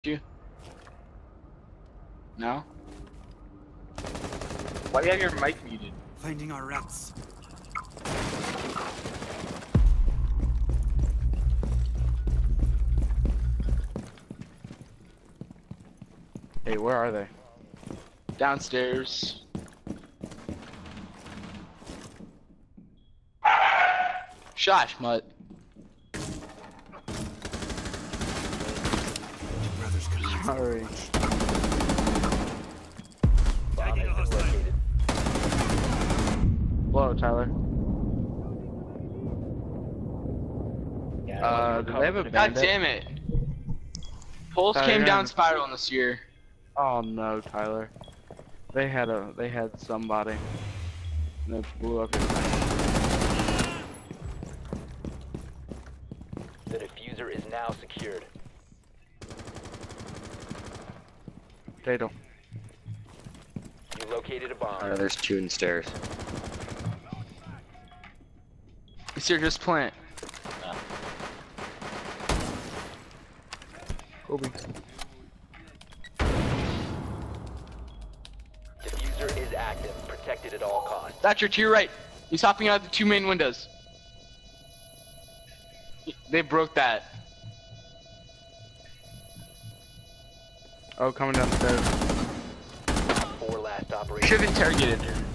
you? No? Why do you have your mic muted? Finding our routes. Hey, where are they? Downstairs. Shush, mutt. Brothers collapse. Sorry. Tagging a hostile. Whoa, Tyler. Do they have a God bandit? damn it. Pulse Tyler, came you're down having- spiral this year. Oh no, Tyler. They had somebody. And they blew up your thing. The diffuser is now secured. Potato. You located a bomb. There's two in stairs. It's your just plant. Kobe. Diffuser is active, protected at all costs. Thatcher, to your right. He's hopping out of the two main windows. They broke that. Oh, coming downstairs. 4 last operators. Should have interrogated her.